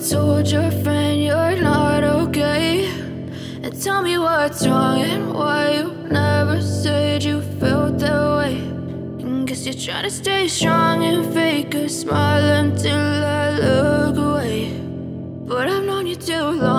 told your friend you're not okay? And tell me what's wrong and why you never said you felt that way. And guess you're trying to stay strong and fake a smile until I look away. But I've known you too long